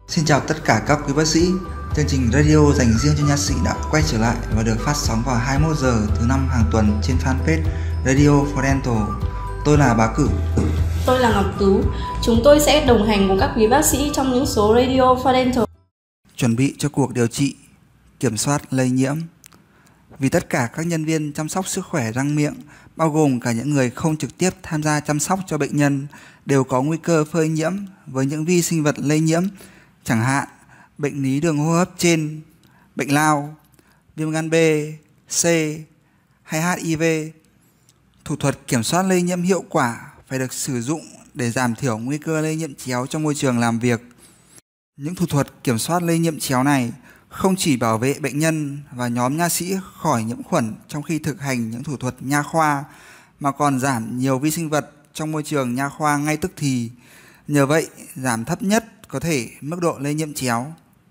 Xin chào tất cả các quý bác sĩ. Chương trình radio dành riêng cho nha sĩ đã quay trở lại và được phát sóng vào 21 giờ thứ 5 hàng tuần trên fanpage Radio for Dental. Tôi là Bá Cử. Tôi là Ngọc Tú. Chúng tôi sẽ đồng hành cùng các quý bác sĩ trong những số Radio for Dental. Chuẩn bị cho cuộc điều trị, kiểm soát lây nhiễm. Vì tất cả các nhân viên chăm sóc sức khỏe răng miệng, bao gồm cả những người không trực tiếp tham gia chăm sóc cho bệnh nhân, đều có nguy cơ phơi nhiễm với những vi sinh vật lây nhiễm, chẳng hạn bệnh lý đường hô hấp trên, bệnh lao, viêm gan B, C hay HIV. Thủ thuật kiểm soát lây nhiễm hiệu quả phải được sử dụng để giảm thiểu nguy cơ lây nhiễm chéo trong môi trường làm việc. Những thủ thuật kiểm soát lây nhiễm chéo này không chỉ bảo vệ bệnh nhân và nhóm nha sĩ khỏi nhiễm khuẩn trong khi thực hành những thủ thuật nha khoa, mà còn giảm nhiều vi sinh vật trong môi trường nha khoa ngay tức thì. Nhờ vậy, giảm thấp nhất có thể mức độ lây nhiễm chéo.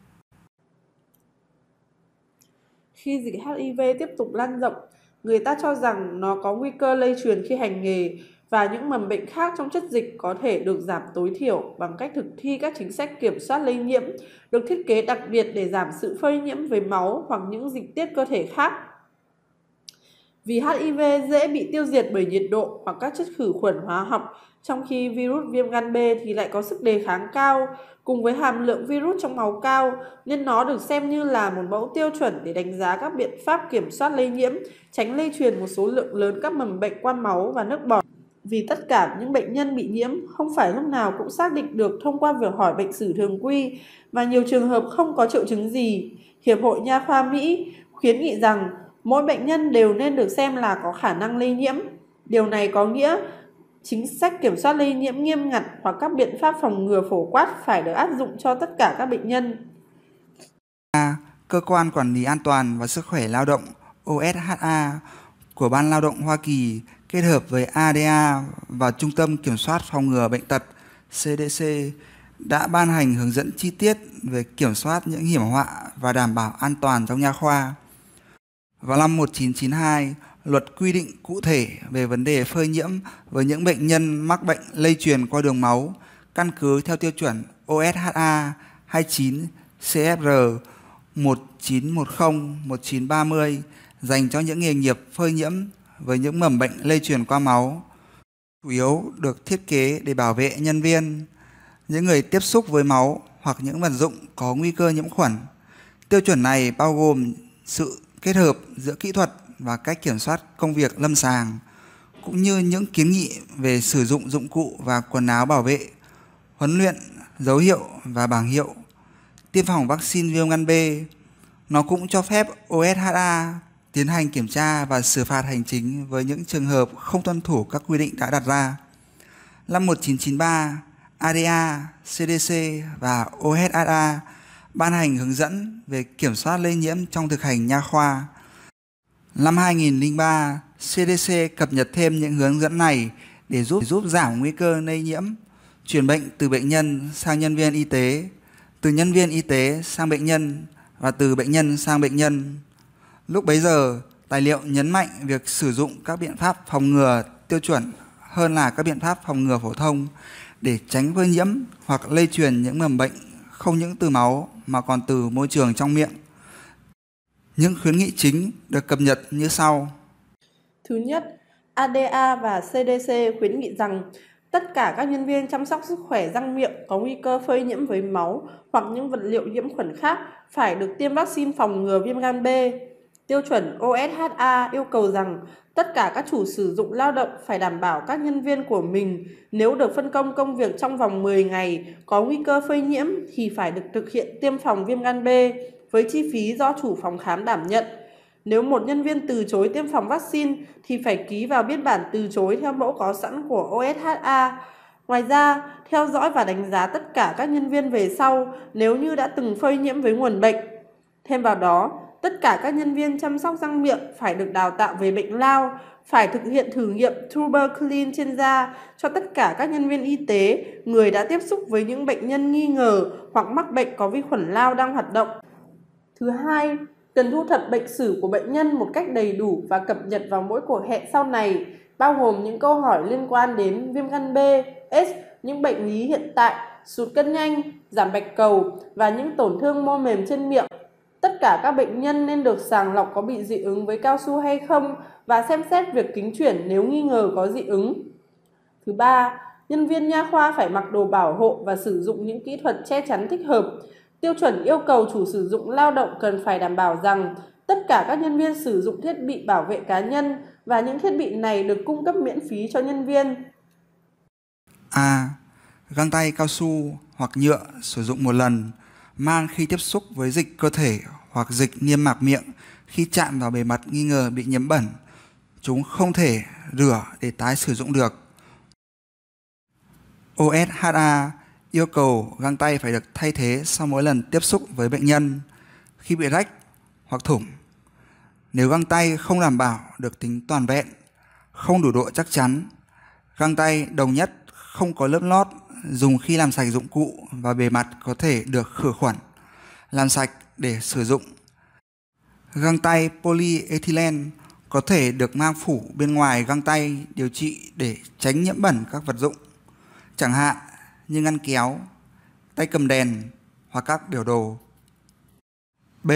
Khi dịch HIV tiếp tục lan rộng, người ta cho rằng nó có nguy cơ lây truyền khi hành nghề và những mầm bệnh khác trong chất dịch có thể được giảm tối thiểu bằng cách thực thi các chính sách kiểm soát lây nhiễm được thiết kế đặc biệt để giảm sự phơi nhiễm với máu hoặc những dịch tiết cơ thể khác. Vì HIV dễ bị tiêu diệt bởi nhiệt độ hoặc các chất khử khuẩn hóa học, trong khi virus viêm gan B thì lại có sức đề kháng cao, cùng với hàm lượng virus trong máu cao, nên nó được xem như là một mẫu tiêu chuẩn để đánh giá các biện pháp kiểm soát lây nhiễm, tránh lây truyền một số lượng lớn các mầm bệnh qua máu và nước bọt. Vì tất cả những bệnh nhân bị nhiễm không phải lúc nào cũng xác định được thông qua việc hỏi bệnh sử thường quy, và nhiều trường hợp không có triệu chứng gì. Hiệp hội Nha khoa Mỹ khuyến nghị rằng mỗi bệnh nhân đều nên được xem là có khả năng lây nhiễm. Điều này có nghĩa chính sách kiểm soát lây nhiễm nghiêm ngặt hoặc các biện pháp phòng ngừa phổ quát phải được áp dụng cho tất cả các bệnh nhân. Cơ quan Quản lý An toàn và Sức khỏe Lao động OSHA của Ban Lao động Hoa Kỳ kết hợp với ADA và Trung tâm Kiểm soát Phòng ngừa Bệnh tật CDC đã ban hành hướng dẫn chi tiết về kiểm soát những hiểm họa và đảm bảo an toàn trong nha khoa. Vào năm 1992, luật quy định cụ thể về vấn đề phơi nhiễm với những bệnh nhân mắc bệnh lây truyền qua đường máu căn cứ theo tiêu chuẩn OSHA 29 CFR 1910-1930 dành cho những nghề nghiệp phơi nhiễm với những mầm bệnh lây truyền qua máu, chủ yếu được thiết kế để bảo vệ nhân viên, những người tiếp xúc với máu hoặc những vật dụng có nguy cơ nhiễm khuẩn. Tiêu chuẩn này bao gồm sự kết hợp giữa kỹ thuật và cách kiểm soát công việc lâm sàng, cũng như những kiến nghị về sử dụng dụng cụ và quần áo bảo vệ, huấn luyện, dấu hiệu và bảng hiệu, tiêm phòng vaccine viêm gan B. Nó cũng cho phép OSHA tiến hành kiểm tra và xử phạt hành chính với những trường hợp không tuân thủ các quy định đã đặt ra. Năm 1993, ADA, CDC và OSHA ban hành hướng dẫn về kiểm soát lây nhiễm trong thực hành nha khoa. Năm 2003, CDC cập nhật thêm những hướng dẫn này để giúp giảm nguy cơ lây nhiễm, truyền bệnh từ bệnh nhân sang nhân viên y tế, từ nhân viên y tế sang bệnh nhân và từ bệnh nhân sang bệnh nhân. Lúc bấy giờ, tài liệu nhấn mạnh việc sử dụng các biện pháp phòng ngừa tiêu chuẩn hơn là các biện pháp phòng ngừa phổ thông để tránh phơi nhiễm hoặc lây truyền những mầm bệnh không những từ máu mà còn từ môi trường trong miệng. Những khuyến nghị chính được cập nhật như sau. Thứ nhất, ADA và CDC khuyến nghị rằng tất cả các nhân viên chăm sóc sức khỏe răng miệng có nguy cơ phơi nhiễm với máu hoặc những vật liệu nhiễm khuẩn khác phải được tiêm vaccine phòng ngừa viêm gan B. Tiêu chuẩn OSHA yêu cầu rằng tất cả các chủ sử dụng lao động phải đảm bảo các nhân viên của mình nếu được phân công công việc trong vòng 10 ngày có nguy cơ phơi nhiễm thì phải được thực hiện tiêm phòng viêm gan B với chi phí do chủ phòng khám đảm nhận. Nếu một nhân viên từ chối tiêm phòng vaccine thì phải ký vào biên bản từ chối theo mẫu có sẵn của OSHA. Ngoài ra, theo dõi và đánh giá tất cả các nhân viên về sau nếu như đã từng phơi nhiễm với nguồn bệnh. Thêm vào đó, tất cả các nhân viên chăm sóc răng miệng phải được đào tạo về bệnh lao, phải thực hiện thử nghiệm tuberculin trên da cho tất cả các nhân viên y tế, người đã tiếp xúc với những bệnh nhân nghi ngờ hoặc mắc bệnh có vi khuẩn lao đang hoạt động. Thứ hai, cần thu thập bệnh sử của bệnh nhân một cách đầy đủ và cập nhật vào mỗi cuộc hẹn sau này, bao gồm những câu hỏi liên quan đến viêm gan B, AIDS, những bệnh lý hiện tại, sụt cân nhanh, giảm bạch cầu và những tổn thương mô mềm trên miệng. Tất cả các bệnh nhân nên được sàng lọc có bị dị ứng với cao su hay không và xem xét việc kính chuyển nếu nghi ngờ có dị ứng. Thứ ba, nhân viên nha khoa phải mặc đồ bảo hộ và sử dụng những kỹ thuật che chắn thích hợp. Tiêu chuẩn yêu cầu chủ sử dụng lao động cần phải đảm bảo rằng tất cả các nhân viên sử dụng thiết bị bảo vệ cá nhân và những thiết bị này được cung cấp miễn phí cho nhân viên. A. Găng tay cao su hoặc nhựa sử dụng một lần, mang khi tiếp xúc với dịch cơ thể hoặc dịch niêm mạc miệng khi chạm vào bề mặt nghi ngờ bị nhiễm bẩn. Chúng không thể rửa để tái sử dụng được. OSHA yêu cầu găng tay phải được thay thế sau mỗi lần tiếp xúc với bệnh nhân khi bị rách hoặc thủng. Nếu găng tay không đảm bảo được tính toàn vẹn, không đủ độ chắc chắn, găng tay đồng nhất không có lớp lót dùng khi làm sạch dụng cụ và bề mặt có thể được khử khuẩn, làm sạch để sử dụng. Găng tay polyethylene có thể được mang phủ bên ngoài găng tay điều trị để tránh nhiễm bẩn các vật dụng, chẳng hạn như ngăn kéo, tay cầm đèn hoặc các biểu đồ. B.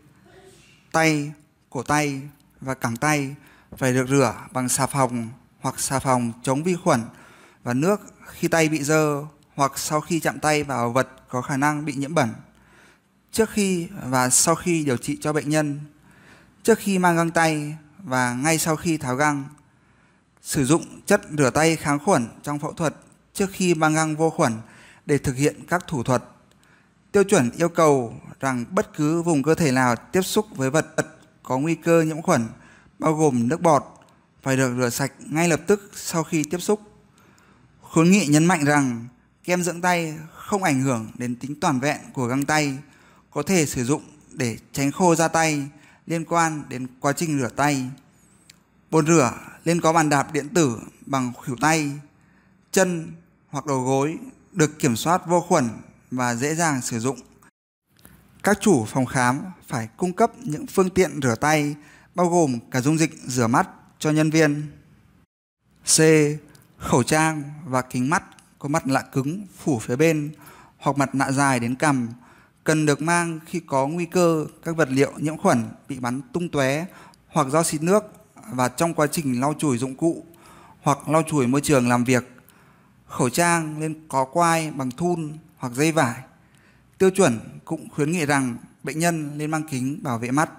Tay, cổ tay và cẳng tay phải được rửa bằng xà phòng hoặc xà phòng chống vi khuẩn và nước khi tay bị dơ hoặc sau khi chạm tay vào vật có khả năng bị nhiễm bẩn. Trước khi và sau khi điều trị cho bệnh nhân, trước khi mang găng tay và ngay sau khi tháo găng. Sử dụng chất rửa tay kháng khuẩn trong phẫu thuật trước khi mang găng vô khuẩn để thực hiện các thủ thuật. Tiêu chuẩn yêu cầu rằng bất cứ vùng cơ thể nào tiếp xúc với vật có nguy cơ nhiễm khuẩn, bao gồm nước bọt, phải được rửa sạch ngay lập tức sau khi tiếp xúc. Khuyến nghị nhấn mạnh rằng kem dưỡng tay không ảnh hưởng đến tính toàn vẹn của găng tay, có thể sử dụng để tránh khô da tay liên quan đến quá trình rửa tay. Bồn rửa nên có bàn đạp điện tử bằng khuỷu tay, chân hoặc đầu gối được kiểm soát vô khuẩn và dễ dàng sử dụng. Các chủ phòng khám phải cung cấp những phương tiện rửa tay bao gồm cả dung dịch rửa mắt cho nhân viên. C. Khẩu trang và kính mắt có mặt nạ cứng phủ phía bên hoặc mặt nạ dài đến cằm cần được mang khi có nguy cơ các vật liệu nhiễm khuẩn bị bắn tung tóe hoặc do xịt nước và trong quá trình lau chùi dụng cụ hoặc lau chùi môi trường làm việc. Khẩu trang nên có quai bằng thun hoặc dây vải. Tiêu chuẩn cũng khuyến nghị rằng bệnh nhân nên mang kính bảo vệ mắt.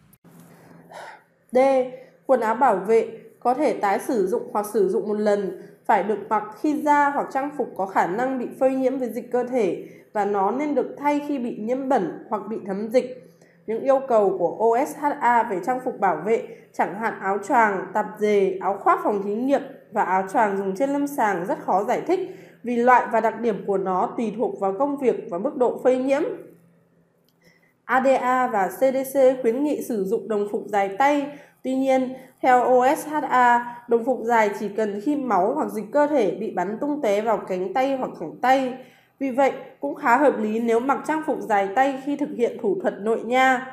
D. Quần áo bảo vệ có thể tái sử dụng hoặc sử dụng một lần phải được mặc khi da hoặc trang phục có khả năng bị phơi nhiễm với dịch cơ thể và nó nên được thay khi bị nhiễm bẩn hoặc bị thấm dịch. Những yêu cầu của OSHA về trang phục bảo vệ, chẳng hạn áo choàng, tạp dề, áo khoác phòng thí nghiệm và áo choàng dùng trên lâm sàng rất khó giải thích vì loại và đặc điểm của nó tùy thuộc vào công việc và mức độ phơi nhiễm. ADA và CDC khuyến nghị sử dụng đồng phục dài tay. Tuy nhiên, theo OSHA, đồng phục dài chỉ cần khi máu hoặc dịch cơ thể bị bắn tung tóe vào cánh tay hoặc cẳng tay. Vì vậy, cũng khá hợp lý nếu mặc trang phục dài tay khi thực hiện thủ thuật nội nha.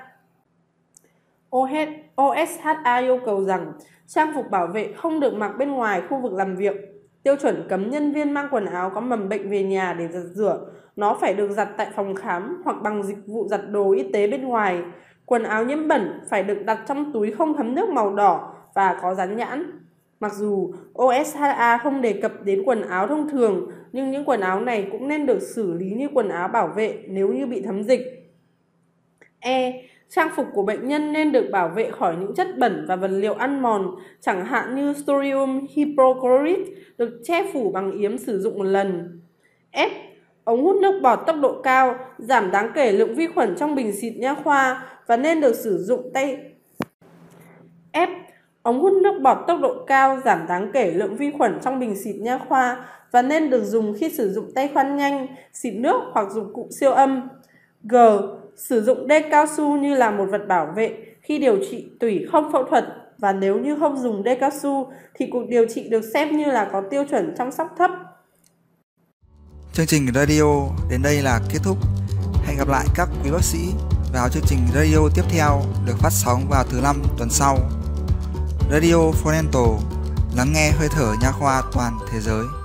OSHA yêu cầu rằng trang phục bảo vệ không được mặc bên ngoài khu vực làm việc. Tiêu chuẩn cấm nhân viên mang quần áo có mầm bệnh về nhà để giặt rửa. Nó phải được giặt tại phòng khám hoặc bằng dịch vụ giặt đồ y tế bên ngoài. Quần áo nhiễm bẩn phải được đặt trong túi không thấm nước màu đỏ và có dán nhãn. Mặc dù OSHA không đề cập đến quần áo thông thường, nhưng những quần áo này cũng nên được xử lý như quần áo bảo vệ nếu như bị thấm dịch. E. Trang phục của bệnh nhân nên được bảo vệ khỏi những chất bẩn và vật liệu ăn mòn, chẳng hạn như sodium hypochlorite được che phủ bằng yếm sử dụng một lần. F. Ống hút nước bọt tốc độ cao giảm đáng kể lượng vi khuẩn trong bình xịt nha khoa và nên được sử dụng tay. F. Ống hút nước bọt tốc độ cao giảm đáng kể lượng vi khuẩn trong bình xịt nha khoa và nên được dùng khi sử dụng tay khoan nhanh, xịt nước hoặc dụng cụ siêu âm. G. Sử dụng đê cao su như là một vật bảo vệ khi điều trị tủy không phẫu thuật và nếu như không dùng đê cao su thì cuộc điều trị được xem như là có tiêu chuẩn chăm sóc thấp. Chương trình radio đến đây là kết thúc. Hẹn gặp lại các quý bác sĩ vào chương trình radio tiếp theo được phát sóng vào thứ 5 tuần sau. Radio for Dental, lắng nghe hơi thở nha khoa toàn thế giới.